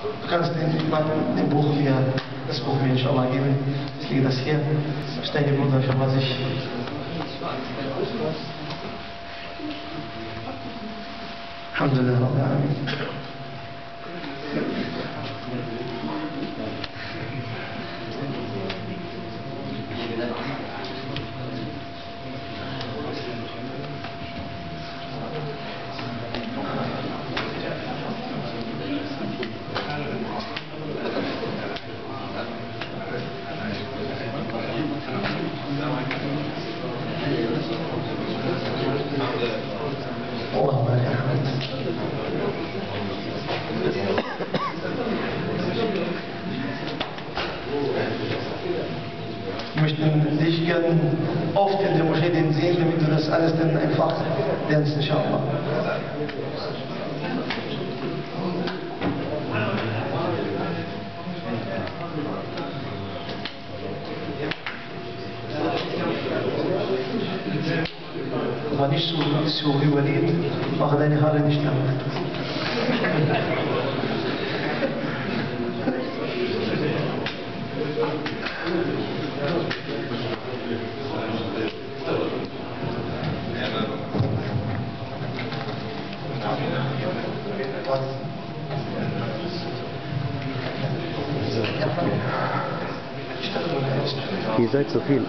Du kannst dem Buch hier, das Buch mir inshallah geben. Ich lege das hier. Steine Bruder, für was ich. Alhamdulillah, Rabbil Alamin. اللهم لك الحمد. Ich möchte dich gerne oft in der Moschee sehen, damit du das alles dann einfach lernst, inshallah. Aber nicht so überleben, mache deine Haare nicht lang. Ihr seid so viel.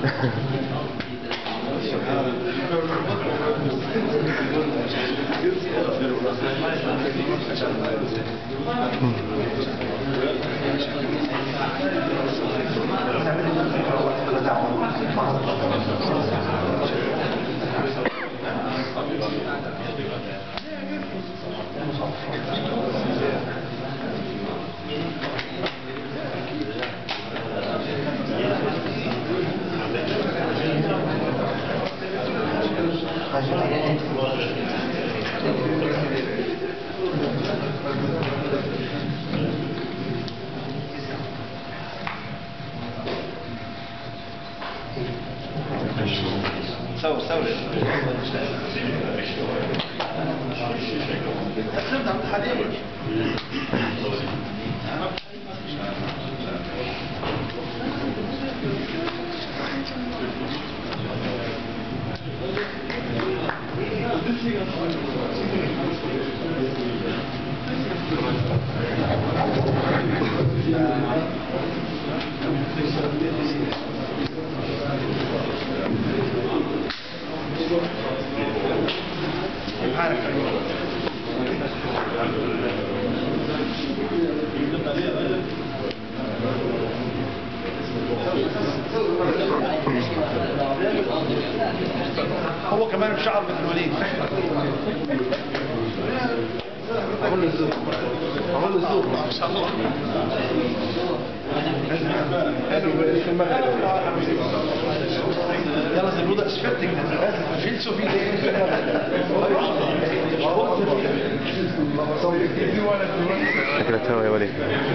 صور هو كمان شعر مثل الوليد. عمل الزوق ما شاء الله. يلا زي الوضع اسفتك viel zu viel شكلك تسوي يا وليد.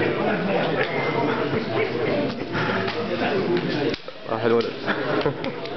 راح الولد.